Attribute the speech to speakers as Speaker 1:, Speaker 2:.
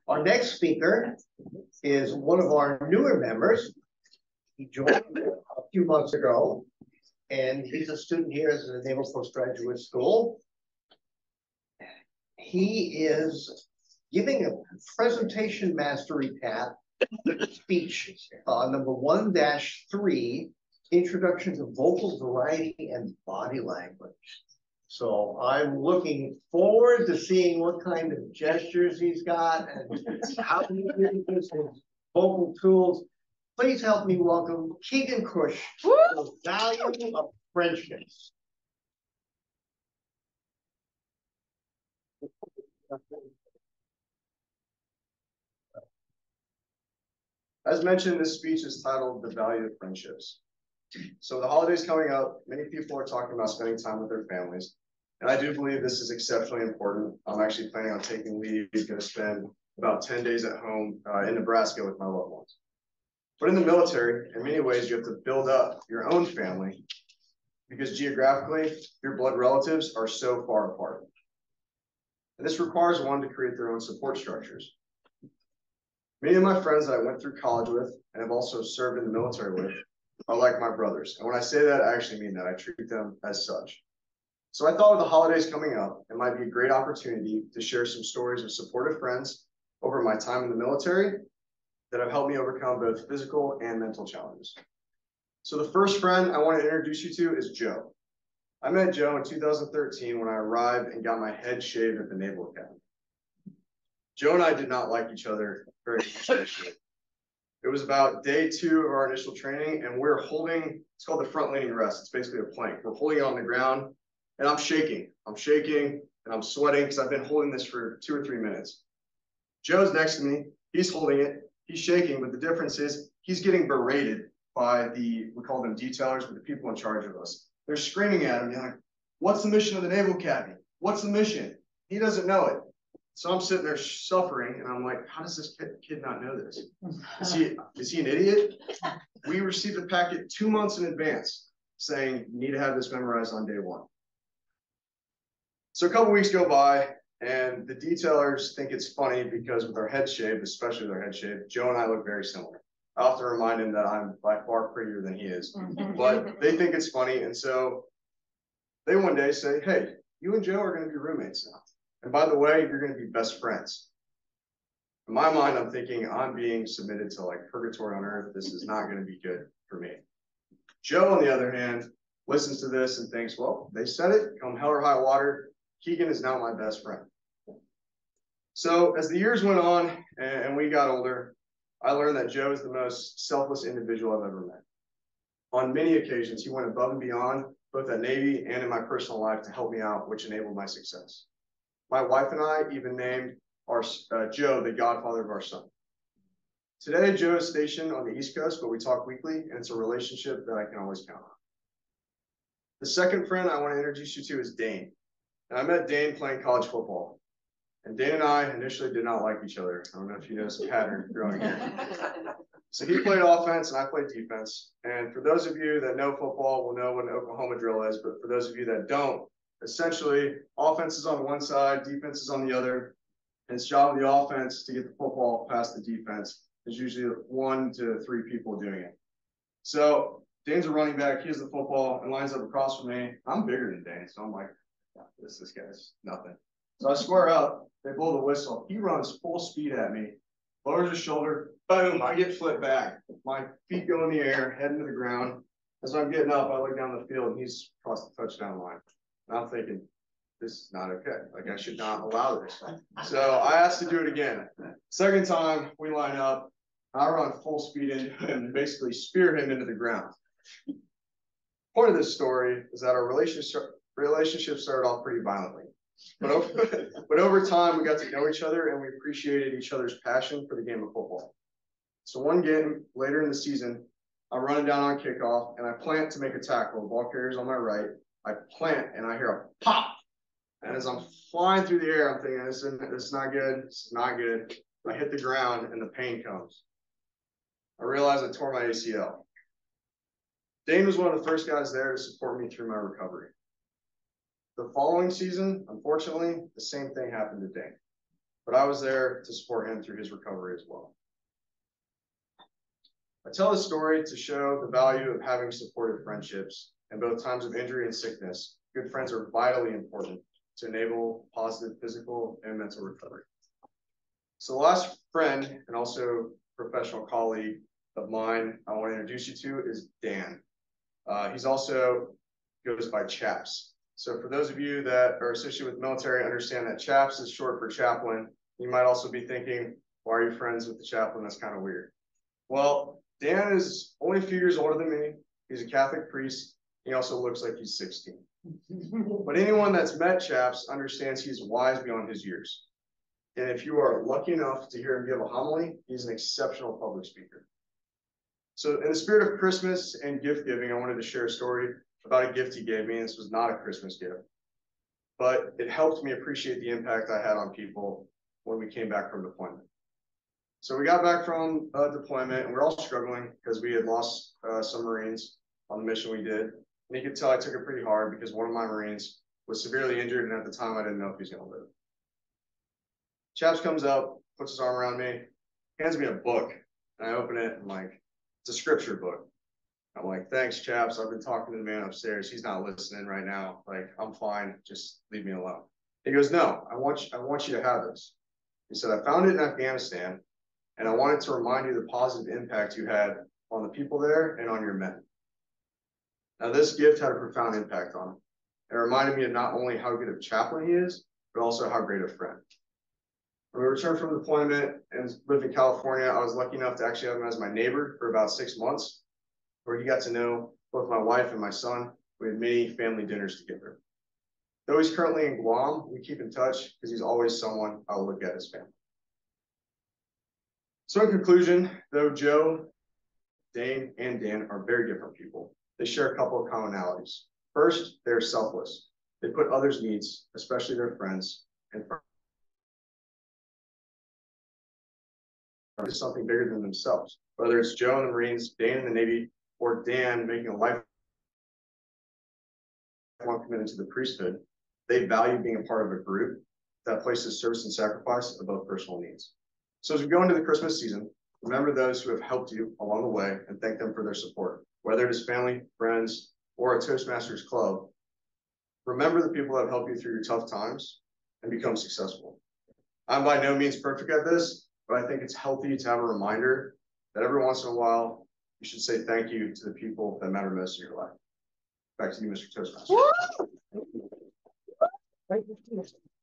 Speaker 1: Our next speaker is one of our newer members. He joined a few months ago, and he's a student here at the Naval Postgraduate School. He is giving a presentation mastery path speech, number 1-3, Introduction to Vocal Variety and Body Language. So I'm looking forward to seeing what kind of gestures he's got and how he uses his vocal tools. Please help me welcome Keegan Cush to The Value of Friendships.
Speaker 2: As mentioned, this speech is titled The Value of Friendships. So the holidays coming up, many people are talking about spending time with their families. And I do believe this is exceptionally important. I'm actually planning on taking leave, going to spend about 10 days at home in Nebraska with my loved ones. But in the military, in many ways, you have to build up your own family because geographically, your blood relatives are so far apart. And this requires one to create their own support structures. Many of my friends that I went through college with and have also served in the military with are like my brothers. And when I say that, I actually mean that. I treat them as such. So I thought with the holidays coming up, it might be a great opportunity to share some stories of supportive friends over my time in the military that have helped me overcome both physical and mental challenges. So the first friend I want to introduce you to is Joe. I met Joe in 2013 when I arrived and got my head shaved at the Naval Academy. Joe and I did not like each other very much initially. It was about day 2 of our initial training, and we're holding, it's called the front leaning rest. It's basically a plank. We're holding it on the ground, and I'm shaking, and I'm sweating because I've been holding this for 2 or 3 minutes. Joe's next to me. He's holding it. He's shaking, but the difference is he's getting berated by we call them detailers, but the people in charge of us. They're screaming at him, like, what's the mission of the Naval Academy? What's the mission? He doesn't know it. So I'm sitting there suffering, and I'm like, how does this kid not know this? Is he an idiot? We received a packet 2 months in advance saying you need to have this memorized on day 1. So a couple weeks go by, and the detailers think it's funny because with our head shaved, especially with our head shaved, Joe and I look very similar. I often remind him that I'm by far prettier than he is, but they think it's funny. And so they one day say, hey, you and Joe are going to be roommates now. And by the way, you're going to be best friends. In my mind, I'm thinking I'm being submitted to like purgatory on earth. This is not going to be good for me. Joe, on the other hand, listens to this and thinks, well, they said it, come hell or high water, Keegan is now my best friend. So as the years went on and we got older, I learned that Joe is the most selfless individual I've ever met. On many occasions, he went above and beyond, both at Navy and in my personal life, to help me out, which enabled my success. My wife and I even named our Joe the godfather of our son. Today, Joe is stationed on the East Coast, but we talk weekly, and it's a relationship that I can always count on. The second friend I want to introduce you to is Dane. And I met Dane playing college football. And Dane and I initially did not like each other. I don't know if you noticed a pattern growing here. So he played offense and I played defense. And for those of you that know football will know what an Oklahoma drill is, but for those of you that don't, essentially, offense is on one side, defense is on the other. And it's job of the offense to get the football past the defense. There's usually 1 to 3 people doing it. So Dane's a running back. He has the football and lines up across from me. I'm bigger than Dane, so I'm like, this guy's nothing. So I square up. They blow the whistle. He runs full speed at me, lowers his shoulder. Boom! I get flipped back. My feet go in the air, head into the ground. As I'm getting up, I look down the field, and he's across the touchdown line. And I'm thinking, this is not okay. Like, I should not allow this. So I asked to do it again. Second time, we line up. I run full speed into him and basically spear him into the ground. Point of this story is that our relationship started off pretty violently. But over time, we got to know each other, and we appreciated each other's passion for the game of football. So one game later in the season, I'm running down on kickoff, and I plant to make a tackle. The ball carrier's on my right. I plant, and I hear a pop. And as I'm flying through the air, I'm thinking, this is not good. This is not good. I hit the ground, and the pain comes. I realize I tore my ACL. Dane was one of the first guys there to support me through my recovery. The following season, unfortunately, the same thing happened to Dane. but I was there to support him through his recovery as well. I tell this story to show the value of having supportive friendships in both times of injury and sickness. Good friends are vitally important to enable positive physical and mental recovery. So the last friend and also professional colleague of mine I want to introduce you to is Dan. He's also goes by Chaps. So for those of you that are associated with military, understand that Chaps is short for chaplain. You might also be thinking, why are you friends with the chaplain? That's kind of weird. Well, Dan is only a few years older than me. He's a Catholic priest. He also looks like he's 16. But anyone that's met Chaps understands he's wise beyond his years. And if you are lucky enough to hear him give a homily, he's an exceptional public speaker. So in the spirit of Christmas and gift giving, I wanted to share a story about a gift he gave me. This was not a Christmas gift, but it helped me appreciate the impact I had on people when we came back from deployment. So we got back from deployment and we're all struggling because we had lost some Marines on the mission we did. And you could tell I took it pretty hard because one of my Marines was severely injured, and at the time I didn't know if he was going to live. Chaps comes up, puts his arm around me, hands me a book, and I open it and like, it's a scripture book. I'm like, thanks, Chaps. I've been talking to the man upstairs. He's not listening right now. Like, I'm fine. Just leave me alone. He goes, no, I want you to have this. He said, I found it in Afghanistan, and I wanted to remind you the positive impact you had on the people there and on your men. Now, this gift had a profound impact on him. It reminded me of not only how good of chaplain he is, but also how great a friend. When we returned from deployment and lived in California, I was lucky enough to actually have him as my neighbor for about 6 months, where he got to know both my wife and my son. We had many family dinners together. Though he's currently in Guam, we keep in touch because he's always someone I'll look at as family. So in conclusion, though Joe, Dane, and Dan are very different people, they share a couple of commonalities. First, they're selfless. They put others' needs, especially their friends, and something bigger than themselves. Whether it's Joe in the Marines, Dan in the Navy, or Dan making a lifelong commitment to the priesthood, they value being a part of a group that places service and sacrifice above personal needs. So as we go into the Christmas season, remember those who have helped you along the way and thank them for their support, whether it is family, friends, or a Toastmasters club. Remember the people that have helped you through your tough times and become successful. I'm by no means perfect at this, but I think it's healthy to have a reminder that every once in a while, you should say thank you to the people that matter most in your life. Back to you, Mr. Toastmaster.
Speaker 1: Thank you.